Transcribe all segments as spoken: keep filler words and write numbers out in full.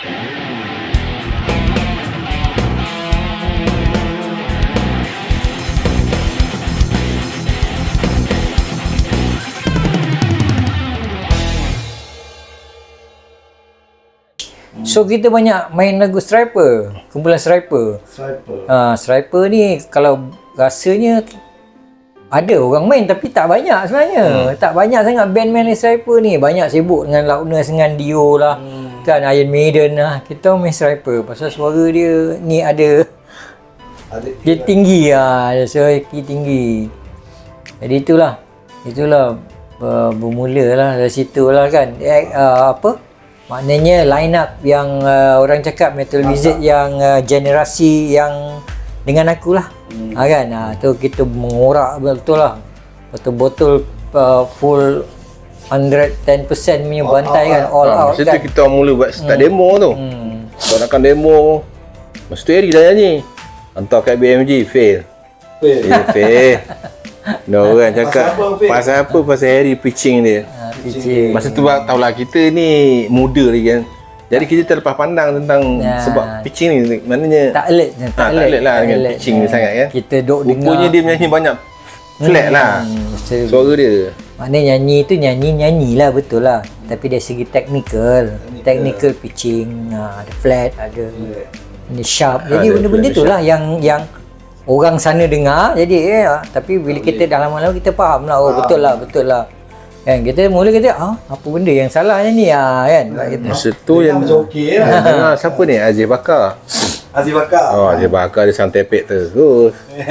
So kita banyak main lagu Striper, kumpulan Striper. Striper. Ha, Striper ni kalau rasanya ada orang main tapi tak banyak sebenarnya. Hmm. Tak banyak sangat band main Striper ni. Banyak sibuk dengan Loudness, dengan Dio lah. Hmm. Kan Iron Maiden lah. Kita main Striper pasal suara dia ni ada, ada dia tinggi lah. Ada suara tinggi. Jadi itulah. Itulah uh, bermula lah dari situ lah kan. Eh, uh, apa? Maknanya line up yang uh, orang cakap Metal Wizard yang uh, generasi yang dengan aku lah. Hmm. Ha, kan? Ha, tu kita mengorak betul lah. Betul-betul uh, full one hundred ten percent punya bantai all kan. All ha, out masa kan. tu kita mula buat start hmm. demo tu. Hmm. Kalau nakkan demo, masa tu Harry dah nyanyi. Hantar kat B M G, fail. Fail. Yeah, fail. No orang cakap pasal apa? Pasal Harry pitching dia. Ha, pitching. Masa tu tahulah kita ni muda lagi kan. Jadi kita terlepas pandang tentang ya. Sebab pitching ni maknanya tak alert tak, ha, alert, tak alert lah tak dengan alert. pitching ni sangat kan. Kita duk dengar. Rupanya dia menyanyi banyak flat hmm, lah. Hmm, suara dia. Maknanya nyanyi tu nyanyi-nyanyi lah betul lah. Tapi dari segi technical, technical, technical pitching, ha, ada flat, ada yeah. sharp. Jadi benda-benda tu lah yang yang orang sana dengar. Jadi eh, tapi bila oh, kita dah lama-lama kita faham lah. Oh faham. Betul lah, betul lah. Kan kita mula kita ah apa benda yang salahnya ni ah kan. Masa tu yang macam okey lah. Dengar siapa ni? Aziz Bakar. Aziz Bakar. Oh, Aziz Bakar dia sang tepek terus.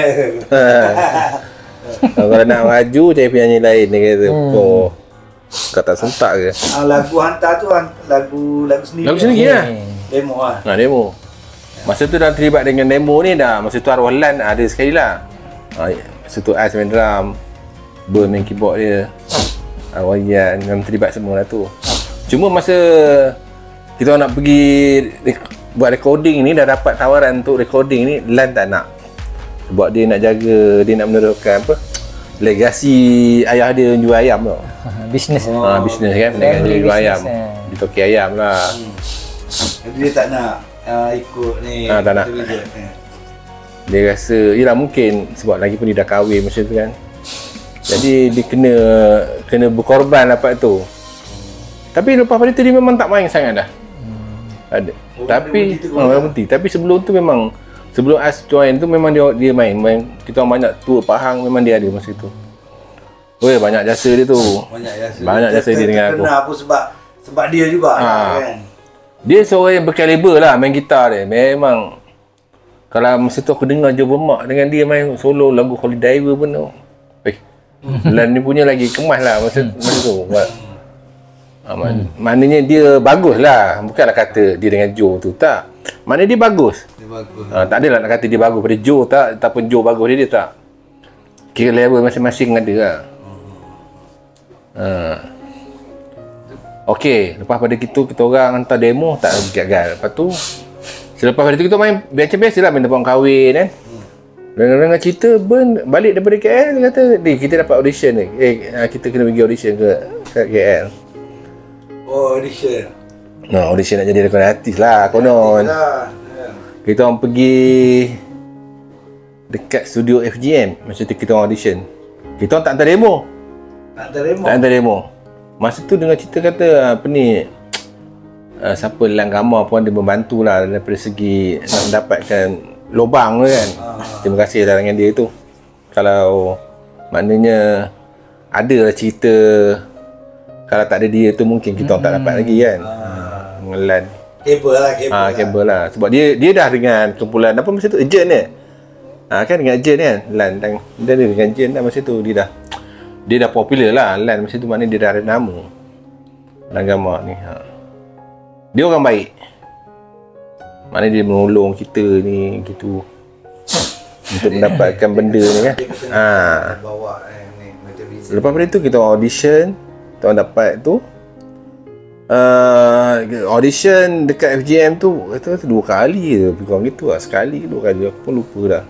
Kalau nak maju cari penyanyi lain dia kata. Hmm. Oh. Kau tak sentak ke? Ah, lagu hantar tu lagu lagu sendiri. Lagu sendiri lah. Demo lah. Nah, demo. Masa tu dah terlibat dengan demo ni dah. Masa tu Arwah Lan ada sekali lah. Ha, masa tu Ais main drum, Burn main keyboard dia, Arwah Yan memang terlibat semua lah tu. Cuma masa kita nak pergi buat recording ni, dah dapat tawaran untuk recording ni, Lan tak nak. Sebab dia nak jaga, dia nak meneruskan apa, legasi ayah dia jual ayam tau. Bisnes. Oh. Ha, bisnes kan, dengan dia jual ayam. Eh. Dia toki ayam lah. Hmm. Jadi dia tak nak uh, ikut ni. Ha, tak nak. Dia rasa, yelah mungkin sebab lagi pun dia dah kahwin masa tu kan. Jadi dia kena kena berkorban dapat tu. Tapi lepas pada tu dia memang tak main sangat dah. Hmm. Ada. Oh, tapi orang oh, berhenti. Tapi sebelum tu memang sebelum As join tu memang dia dia main. main kita orang banyak tour Pahang memang dia ada masa tu. Weh banyak jasa dia tu. Banyak jasa. Banyak jasa dia, dia dengan aku. Kenapa sebab sebab dia juga ha. kan. Dia seorang yang berkaliber lah main gitar dia. Memang kalau masa tu aku dengar Joe Bermak dengan dia main solo lagu Holy Diver pun tu. Eh. Lan ni punya lagi kemas lah masa, hmm. masa tu. Ha, mak, hmm. Maknanya dia bagus lah. Bukanlah kata dia dengan Joe tu. Tak. Maknanya dia bagus. Dia bagus. Ha, tak adalah nak kata dia bagus pada Joe tak. Ataupun Joe bagus dia, dia tak. Kira level masing-masing ada lah. Ha. Okey. Lepas pada kita, kita orang hantar demo tak gagal. Lepas tu, selepas pada tu kita main biasa-biasa lah. Main tempat kahwin kan. Dengar-dengar cerita, Burn balik daripada K L, dia kata, "Di, kita dapat audition ni. Eh, kita kena pergi audition ke, ke K L." Oh, audition. Nah, audition nak jadi rekod artis lah, konon. Lah. Kita orang pergi dekat studio F G M, masa tu kita orang audition. Kita orang tak hantar demo. Tak hantar demo? Tak hantar demo. Masa tu dengar cerita kata, apa ni, uh, siapa Lang Gamar pun ada membantu lah daripada segi nak mendapatkan lubang tu kan. Ah. Terima kasih lah dengan dia tu. Kalau maknanya ada lah cerita kalau tak ada dia tu mungkin kita hmm. tak dapat lagi kan. Ah. Lan. Kabel lah, kabel. Ah, kabel lah. lah. Sebab dia dia dah dengan kumpulan apa masa tu Agent ni. Ah kan dengan Agent kan. Lan dan dia dengan Agent dah masa tu dia dah dia dah popular lah. Lan masa tu maknanya dia dah ada nama. Lang Gamar ni. Ha. Dia orang baik. Maknanya dia menolong kita ni gitu untuk mendapatkan benda ni kan. Ha. Lepas pada tu kita audition, kita orang dapat tu. Uh, audition dekat F G M tu kata dua kali je, kurang gitu lah. Sekali dua kali aku pun lupa dah.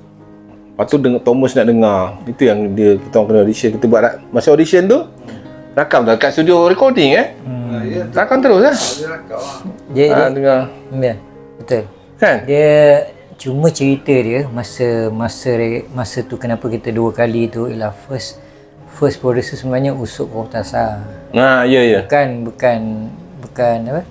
Lepas tu dengar Thomas nak dengar. Itu yang dia kita orang kena audition. Kita buat masa audition tu Rakam dah kat studio recording eh. Hmm. Ya, Rakam terus lah. dia rakam lah. Dia, Ha, dia dengar. ya, betul. Kan? Dia cuma cerita dia masa masa masa tu kenapa kita dua kali tu ialah first first producer sebenarnya Usop Kortasa. Ha, ya ya. Bukan bukan bukan apa?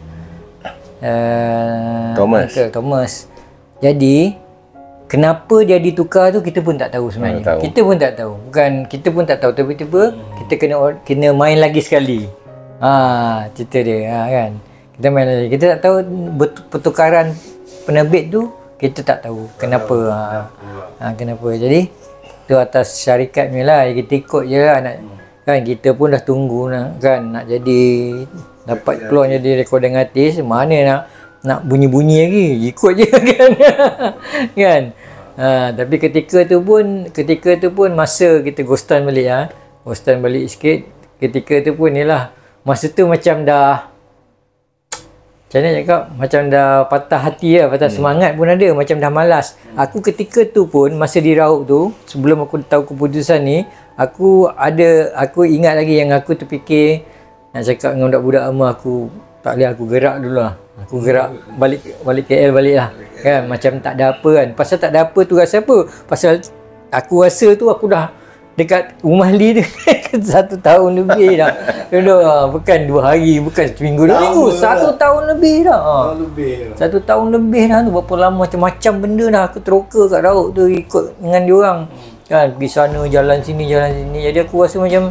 Uh, Thomas. Uncle Thomas. Jadi kenapa dia ditukar tu kita pun tak tahu sebenarnya. Tak tahu. Kita pun tak tahu. Bukan kita pun tak tahu tiba-tiba kita kena kena main lagi sekali. Ha, cerita dia ha, kan. Kita main lagi. Kita tak tahu bet- pertukaran penerbit tu kita tak tahu kenapa. Ha, ha, kenapa. Jadi tu atas syarikat ni lah kita ikut je lah nak, kan kita pun dah tunggu nak, kan nak jadi dapat keluar jadi recording artis, mana nak nak bunyi-bunyi lagi, ikut je kan. Kan. Ha, tapi ketika tu pun ketika tu pun masa kita ghostan balik ah, ha, ghostan balik sikit, ketika tu pun yalah masa tu macam dah macam mana cakap, macam dah patah hati lah, patah hmm. semangat pun ada, macam dah malas. Aku ketika tu pun masa di Raub tu, sebelum aku tahu keputusan ni, aku ada aku ingat lagi yang aku terfikir nak cakap dengan budak-budak lama aku, tak boleh aku gerak dulu lah. Aku gerak balik balik K L balik lah. Kan macam tak ada apa kan. Pasal tak ada apa tu rasa apa? Pasal aku rasa tu aku dah dekat rumah Lee tu satu tahun lebih dah. Duduk bukan dua hari, bukan seminggu dua minggu, satu tahun lebih dah. Tahun lebih. Satu tahun lebih dah tu, berapa lama macam-macam benda dah aku teroka kat Raub tu ikut dengan diorang. Kan pergi sana jalan sini jalan sini. Jadi aku rasa macam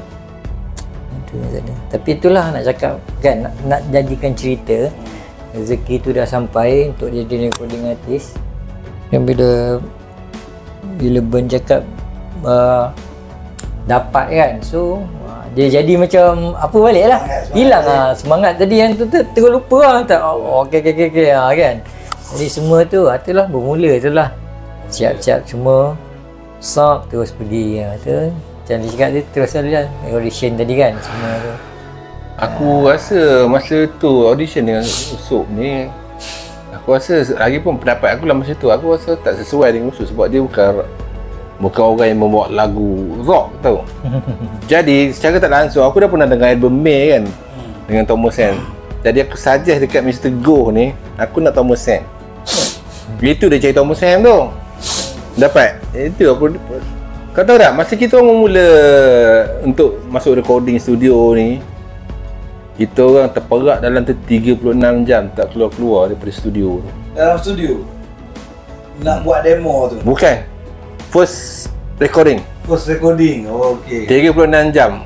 tapi itulah nak cakap kan, nak, nak jadikan cerita rezeki tu dah sampai untuk jadi recording artist. Dan bila bila Ben cakap uh, dapat kan, so uh, dia jadi macam apa balik lah, hilang lah semangat tadi yang tu, tu terus lupa lah tak, oh, ok ok ok, okay ha, kan. Jadi semua tu itulah bermula tu lah, siap-siap semua stop terus pergi ha, tu macam dia cakap tu terus lah audition tadi kan semua tu. Aku rasa masa tu audition dengan Usop ni, aku rasa lagi pun pendapat aku lah masa tu, aku rasa tak sesuai dengan Usop sebab dia bukan bukan orang yang membuat lagu rock tau. Jadi secara tak langsung aku dah pernah dengar album May kan dengan Thomas Sam. Jadi aku suggest dekat mister Goh ni, aku nak Thomas Sam. Itu dia cari Thomas Sam tu. Dapat. Itu aku. Kau tahu tak, masa kita orang mula untuk masuk recording studio ni, kita orang terperak dalam tiga puluh enam jam tak keluar-keluar daripada studio tu. Dalam studio? Nak buat demo tu? Bukan. First recording. First recording? Oh, okey. tiga puluh enam jam.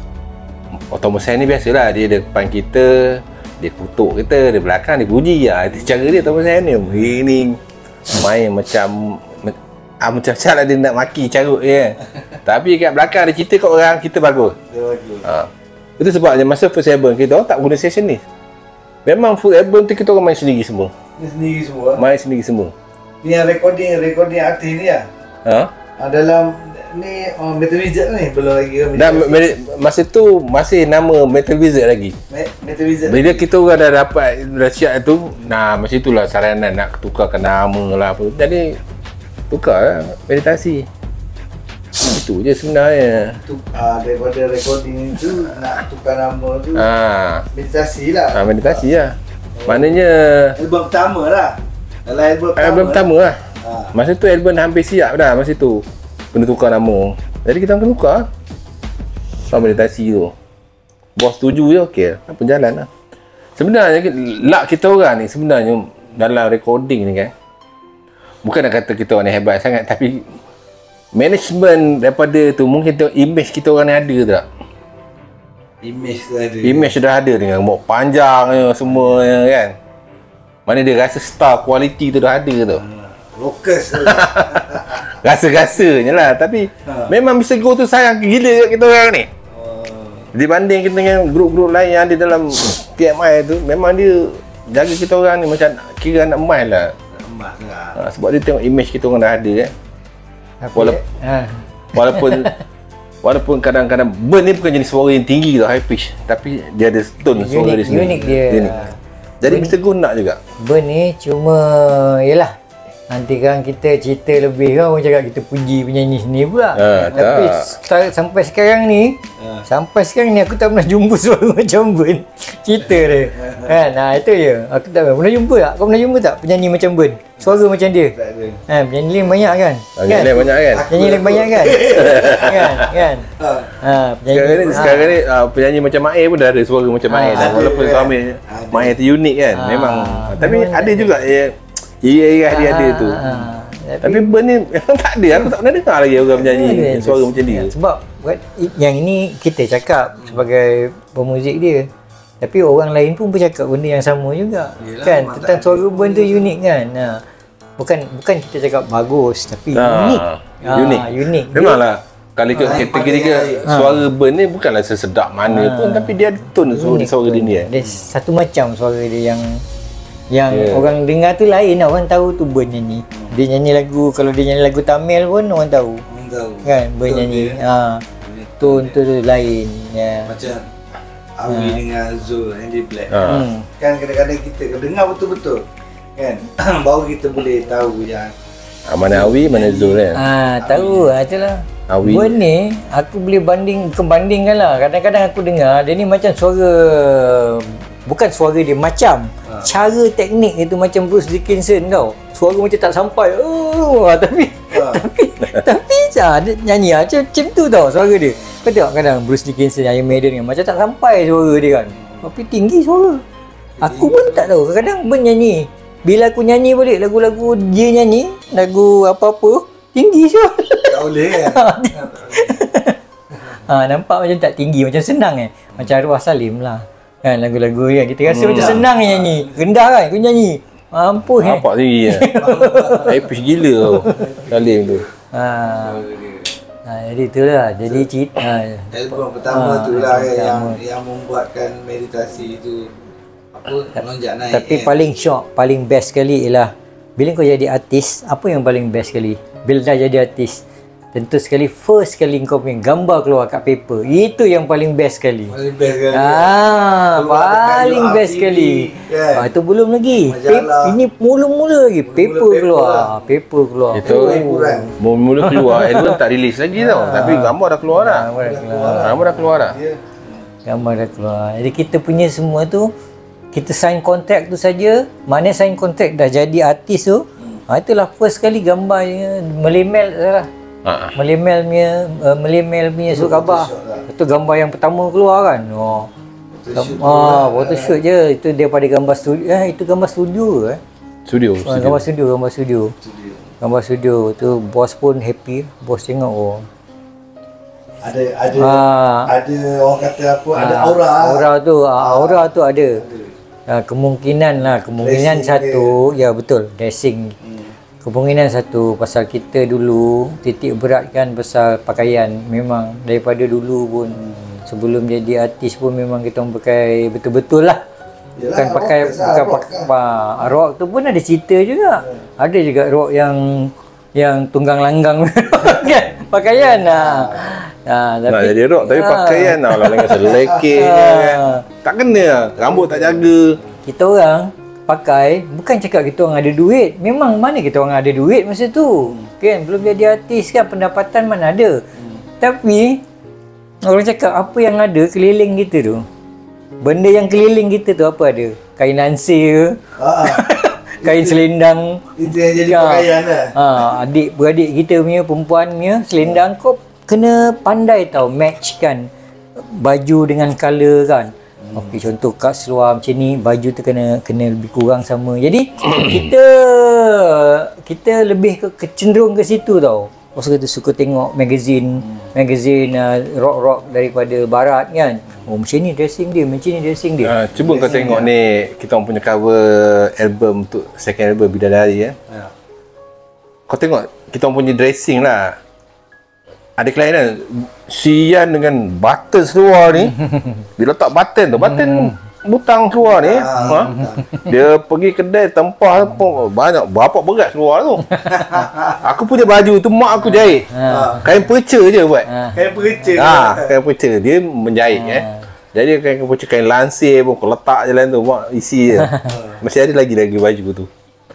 Thomas Sam ni biasalah, dia depan kita, dia kutuk kita, dia belakang dia puji lah. Itu cara dia Thomas Sam ni. Ini main macam ah, macam-macam lah dia nak maki carut dia. Tapi kat belakang dia cerita kat orang, kita bagus. Dia bagus. Ha. Itu sebabnya masa first album kita orang tak guna session ni. Memang full album tu kita orang main sendiri semua. Ni sendiri semua? Main sendiri semua. Ni yang recording, recording artis ni lah? Ha? Ha, dalam ni oh, Metal Wizard ni belum lagi ke? Dan me- masa tu masih nama Metal Wizard lagi. Me- Metal Wizard. Bila kita orang dah dapat dah siap tu, nah masa itulah saranan nak tukarkan nama lah apa. Jadi tukar lah meditasi. Itu je sebenarnya. Tu, ah, daripada recording tu nak tukar nama tu Ha. meditasi lah. Ha, meditasi lah. Maknanya Album pertama lah. Dalam album pertama. album pertama lah. Ha. Masa tu album dah hampir siap dah masa tu. Kena tukar nama. Jadi kita akan tukar. Soal meditasi tu. Bos setuju je okey. Apa jalan lah. Sebenarnya luck kita orang ni sebenarnya dalam recording ni kan. Bukan nak kata kita orang ni hebat sangat, tapi management daripada tu mungkin tengok image kita orang ni ada tak? Image tu ada. Image dah ada dengan rambut panjang semua kan. Mana dia rasa star quality tu dah ada tu. Rockers tu. Rasa-rasanya lah. Tapi Ha. memang mister Go tu sayang gila kat kita orang ni. Oh. Dibanding kita dengan grup-grup lain yang ada dalam T M I tu, memang dia jaga kita orang ni macam kira anak emas lah. Emas lah. Ha, sebab dia tengok image kita orang dah ada kan. Tapi, Walaupun ha. Walaupun Walaupun kadang-kadang Ben ni bukan jenis suara yang tinggi tau, high pitch, tapi dia ada tone suara Unik, dia sendiri. unik dia. Unik. Jadi mister Go nak juga. Ben ni cuma yalah Nanti kan kita cerita lebih kan, orang cakap kita puji penyanyi sini pula. Ah, Tapi tak. sampai sekarang ni, Ah. sampai sekarang ni aku tak pernah jumpa suara macam Ben. Cerita dia. Kan? Nah, itu je. Aku tak pernah jumpa tak? Kau pernah jumpa tak penyanyi macam Ben? Suara macam dia. Tak ada. Ha, penyanyi lain banyak kan? Banyak kan? ni banyak kan. Penyanyi lain banyak kan? kan? Kan? Ah. Ha, penyanyi. Sekarang ni, ha. sekarang ni uh, penyanyi macam Mae pun dah ada suara macam Mae Ah, dah. ada Walaupun kan? suami Ada. Mae tu unik kan. Ah, Memang. Tapi memang ada ada. juga yang iya dia ada tu. Ha, Tapi Ben ni memang tak ada. Aku tak pernah dengar lagi orang penyanyi Ada. suara macam dia. Sebab buat yang ini kita cakap sebagai pemuzik dia. Tapi orang lain pun bercakap benda yang sama juga. Yelah, kan memang tentang tak suara Ben tu unik kan. Ha. Bukan bukan kita cakap bagus tapi Ah, unik. Ah, unik. unik. Memanglah. Kalau ikut Ah, kategori pandai ke air. suara Ben ni bukanlah sesedap mana pun, tapi dia ada tone suara, suara dia ni kan. Dia satu macam suara dia yang yang Yeah. orang dengar tu lain lah. Orang tahu tu Ben nyanyi. Dia nyanyi lagu, kalau dia nyanyi lagu Tamil pun orang tahu. Orang tahu. Kan Ben Tone nyanyi. dia. Ha. Tone tu tu lain. Ya. Macam Awi dengan Zul yang dia black. Ha. Hmm. Kan kadang-kadang kita kalau dengar betul-betul kan baru kita boleh tahu yang Ah, mana Awi, mana Zul kan. Ah, tahu ah itulah. Awi. Ben ni aku boleh banding bukan bandingkan lah. Kadang-kadang aku dengar dia ni macam suara, bukan suara dia macam Ha. cara teknik itu macam Bruce Dickinson tau. Suara macam tak sampai. Oh, tapi Ha. tapi tapi ah, dia nyanyi ah, macam, macam tu tau suara dia. Kau tengok kadang Bruce Dickinson Iron Maiden kan macam tak sampai suara dia kan. Tapi tinggi suara. Aku pun tak tahu. Kadang-kadang Ben nyanyi. Bila aku nyanyi balik lagu-lagu dia nyanyi, lagu apa-apa, tinggi suara. tak boleh kan. Ha, nampak macam tak tinggi, macam senang eh. Macam Arwah Salim lah. Kan lagu-lagu kan kita rasa Hmm. macam senang je nyanyi. Rendah kan aku nyanyi. Mampu eh. Nampak tinggi kan. Epic gila tu Salim tu. Ha. Ha, jadi itulah. Jadi cerita ha. Album pertama Ah, tu lah album kan, yang pertama. yang membuatkan meditasi tu apa melonjak naik. Tapi kan. paling shock, paling best sekali ialah bila kau jadi artis, apa yang paling best sekali? Bila dah jadi artis, tentu sekali first sekali kau punya gambar keluar kat paper. Itu yang paling best sekali. paling best kan. Ah, Keluar dekat paling U R best T V, sekali. kan? Ah, itu belum lagi. Majalah. Pap- ini mula-mula lagi. Paper paper keluar. lah. Paper keluar. Itu hiburan. mula keluar, album tak release lagi tau. Tapi gambar dah keluar dah. Gambar dah keluar. Gambar dah keluar dah. Ya. Gambar dah keluar. Jadi kita punya semua tu, kita sign kontrak tu saja. Mana sign kontrak dah jadi artis tu. Ah, itulah first kali gambarnya melemel tak salah. Ha. Melemel punya uh, melemel punya surat khabar. photoshoot lah. Itu gambar yang pertama keluar kan. Oh. Photoshoot Ah, photoshoot je. Itu daripada gambar studio. Eh, itu gambar studio eh. Studio, Ah, studio. gambar studio, gambar studio. Studio. Gambar studio tu bos pun happy. Bos tengok oh. Ada ada Ah. ada orang kata apa? Ada Ah, aura. Aura tu, ah, aura tu ada. Ah, kemungkinan lah, kemungkinan Dressing satu, ya betul, dressing. Hmm. Kemungkinan satu pasal kita dulu titik berat kan pasal pakaian. Memang daripada dulu pun sebelum jadi artis pun memang kita orang pakai betul-betul lah. Yelah, Bukan pakai rock lah, bukan rock pakai lah. rock tu pun ada cerita juga. Ada juga rock yang yang tunggang langgang kan pakaian lah. Ha, Nak jadi rock tapi Ah. pakaian tau lah dengan selekeh kan. Tak kena lah. Rambut tak jaga. Kita orang pakai bukan cakap kita orang ada duit. Memang mana kita orang ada duit masa tu. Kan belum jadi artis kan pendapatan mana ada. Tapi orang cakap apa yang ada keliling kita tu. Benda yang keliling kita tu apa ada? Kain lansir, Ah, kain selendang. itu yang jadi Ya. pakaian lah. Ha, adik beradik kita punya perempuan punya selendang kau kena pandai tau match kan baju dengan colour kan. Hmm. Okey contoh kat seluar macam ni baju tu kena kena lebih kurang sama. Jadi kita kita lebih ke, ke cenderung ke situ tau. Pasal kita suka tengok magazine hmm. magazine uh, rock-rock daripada barat kan. Oh macam ni dressing dia, macam ni dressing dia. Ha, cuba kau tengok ni kita orang punya cover album untuk second album Bidadari ya. Ya. Kau tengok kita orang punya dressing lah. Ada klien kan sian dengan button seluar ni. Dia letak button tu, button butang seluar ni. Ha? Dia pergi kedai tempah pun banyak berapa berat seluar tu. Aku punya baju tu mak aku jahit. Ha. Kain perca je buat. Ha. Kain perca. Ah, kain perca dia menjahit eh. Jadi kain perca kain lansir pun kau letak je lain tu mak isi je. Masih ada lagi lagi baju tu.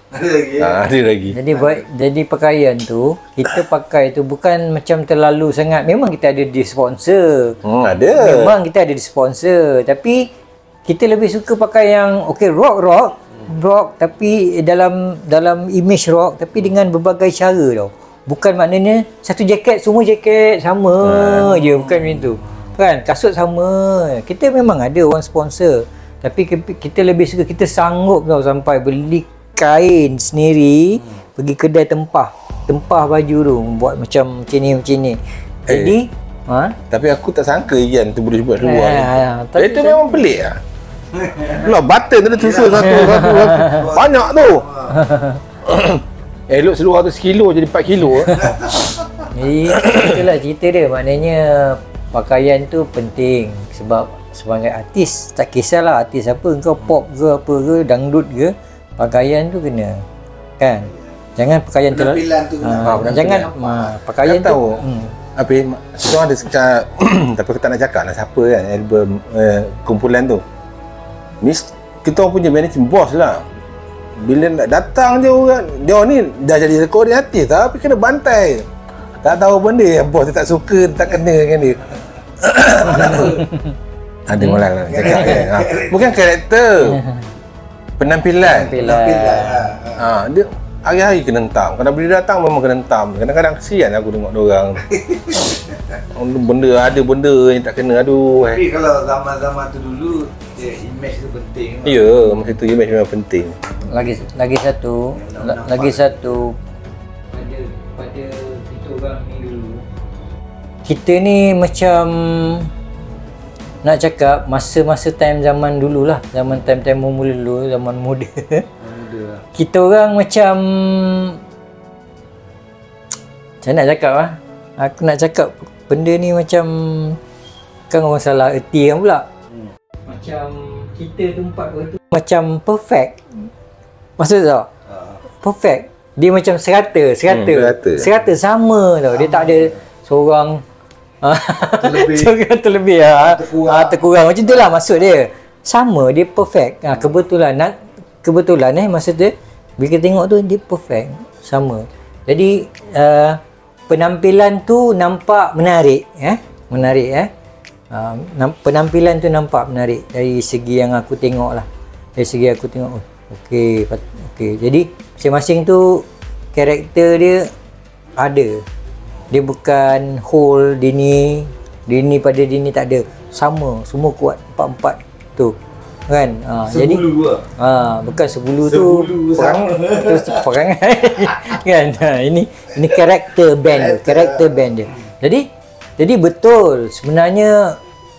Ada lagi ya? Ha, ada lagi. Jadi buat jadi pakaian tu kita pakai tu bukan macam terlalu sangat. Memang kita ada di sponsor. Hmm, ada. Memang kita ada di sponsor, tapi kita lebih suka pakai yang okey rock rock rock tapi dalam dalam image rock tapi dengan berbagai cara tau. Bukan maknanya satu jaket semua jaket sama hmm. je, bukan macam tu. Kan kasut sama. Kita memang ada orang sponsor, tapi kita lebih suka kita sanggup tau sampai beli kain sendiri, hmm. pergi kedai tempah, tempah baju tu buat macam macam ni macam ni. Jadi eh, ha? Tapi aku tak sangka Ian tu boleh buat luar. Ha, Eh, itu memang pelik lah. Lah button tu dia susun satu, satu, satu. Banyak tu. Eh, elok seluar tu sekilo jadi empat kilo. Jadi itulah cerita dia. Maknanya pakaian tu penting sebab sebagai artis, tak kisahlah artis apa, kau pop ke apa ke, dangdut ke, pakaian tu kena. Kan? Jangan pakaian terlalu Penampilan tu kena. ha, penampilan. jangan ha, pakaian Kan tu tahu. hmm. Apa seorang ada cakap tapi aku tak nak cakap lah siapa kan album uh, kumpulan tu. Mis kita orang punya management bos lah. Bila nak datang je orang, dia ni dah jadi recording artis tapi kena bantai. Tak tahu benda yang bos dia tak suka, dia tak kena dengan dia. Ada malah lah cakap kan. Ha. Bukan karakter. Penampilan. Penampilan. Ha, dia hari-hari kena hentam. Kalau bila datang memang kena hentam. Kadang-kadang kesian aku tengok dia orang. Benda ada benda yang tak kena, aduh. Tapi kalau zaman-zaman tu dulu, dia image tu penting. Ya, masa tu image memang penting. Lagi lagi satu, la, lagi satu pada pada kita orang ni dulu. Kita ni macam nak cakap masa-masa time zaman dululah, zaman time-time mula dulu, zaman muda. Muda. Kita orang macam macam nak cakap ah. Aku nak cakap benda ni macam kan orang salah erti kan pula. Hmm. Macam kita tempat tu macam perfect. Maksud tak? Uh. Perfect. Dia macam serata, serata. Hmm, serata. Serata sama tau. Sama. Dia tak ada seorang terlebih. Seorang terlebih ah. Terkurang. Ah, terkurang. Macam itulah maksud dia. Sama, dia perfect. Ah, kebetulan nak kebetulan eh masa tu bila kita tengok tu dia perfect. Sama. Jadi uh, penampilan tu nampak menarik eh. Menarik eh. Uh, penampilan tu nampak menarik dari segi yang aku tengok lah. Dari segi aku tengok oh, okey, okey. Jadi masing-masing tu karakter dia ada. Dia bukan whole Dini, Dini pada Dini tak ada. Sama, semua kuat empat-empat tu. Kan? Ha, jadi lah. Ha, bukan sebulu, sebulu tu perang tu perangai. Kan? Ha, ini ini karakter band dia, karakter band dia. Jadi jadi betul sebenarnya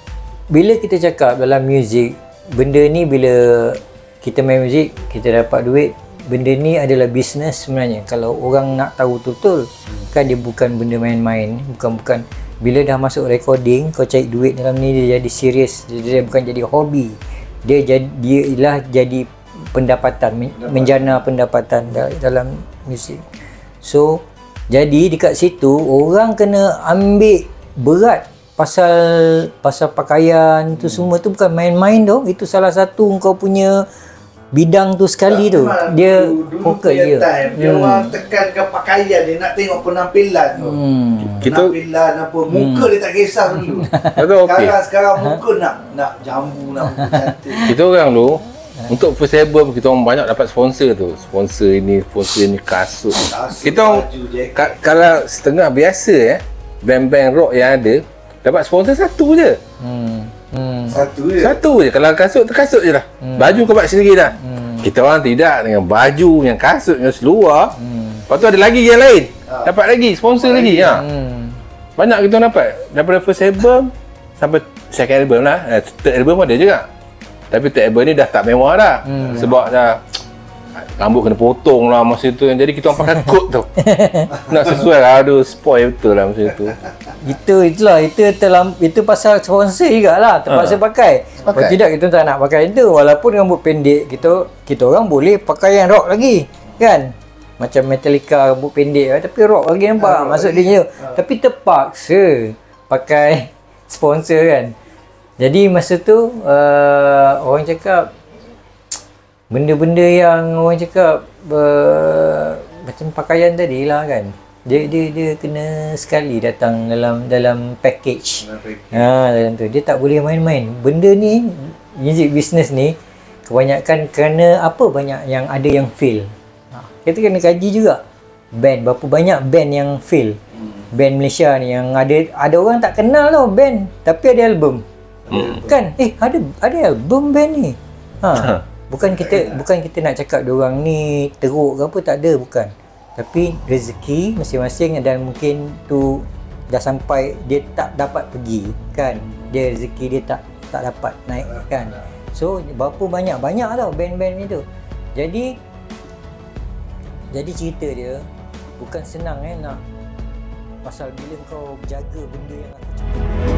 bila kita cakap dalam muzik, benda ni bila kita main muzik, kita dapat duit, benda ni adalah bisnes sebenarnya. Kalau orang nak tahu betul-betul, kan dia bukan benda main-main, bukan-bukan bila dah masuk recording, kau cari duit dalam ni dia jadi serius, dia bukan jadi hobi. Dia jadi dia ialah jadi pendapatan, pendapatan. menjana pendapatan dalam muzik. So, jadi dekat situ orang kena ambil berat pasal pasal pakaian tu hmm. semua tu bukan main-main tu. Itu salah satu kau punya bidang tu sekali tak, tu. Dia fokus je. Dia hmm. orang tekankan pakaian, dia nak tengok penampilan tu. Hmm. Penampilan apa, muka hmm. dia tak kisah dulu. Sekarang okay. sekarang muka nak nak jambu, nak muka cantik. Kita orang tu untuk first album kita orang banyak dapat sponsor tu. Sponsor ini, sponsor ini kasut. kasut kita orang ka- kalau setengah biasa eh, band-band rock yang ada dapat sponsor satu je. Hmm. Hmm. Satu je. Satu je. Kalau kasut tu kasut je lah. Hmm. Baju kau buat sendiri dah. Hmm. Kita orang tidak dengan baju, yang kasut, yang seluar. Hmm. Lepas tu ada lagi yang lain. Ha. Dapat lagi sponsor dapat lagi. lagi. Ha. Hmm. Banyak kita dapat daripada first album sampai second album lah. Third album pun ada juga. Tapi third album ni dah tak mewah dah. Hmm. Sebab dah rambut kena potong lah masa tu. Jadi kita orang pakai coat tu. Nak sesuai lah. Aduh, spoil betul lah masa tu. Itu itulah. Itu terlam, itu pasal sponsor jugalah. Terpaksa ha. pakai. pakai. Kalau tidak kita tak nak pakai itu. Walaupun rambut pendek, kita kita orang boleh pakai yang rock lagi. Kan? Macam Metallica rambut pendek. Tapi rock lagi nampak. Ha, Maksud dia. Ha. Tapi terpaksa pakai sponsor kan. Jadi masa tu uh, orang cakap benda-benda yang orang cakap uh, macam pakaian tadi lah kan. Dia dia dia kena sekali datang dalam dalam package. Ha, dalam tu. Dia tak boleh main-main. Benda ni, music business ni kebanyakan kerana apa banyak yang ada yang fail. Ha, kita kena kaji juga. Band, berapa banyak band yang fail. Band Malaysia ni yang ada ada orang tak kenal tau band tapi ada album. Hmm. Kan? Eh ada ada album band ni. Ha. Bukan kita bukan kita nak cakap diorang ni teruk ke apa, tak ada, bukan. Tapi rezeki masing-masing dan mungkin tu dah sampai dia tak dapat pergi kan. Dia rezeki dia tak tak dapat naik kan. So berapa banyak banyak tau band-band ni tu. Jadi jadi cerita dia bukan senang eh nak pasal bila kau jaga benda yang aku cakap.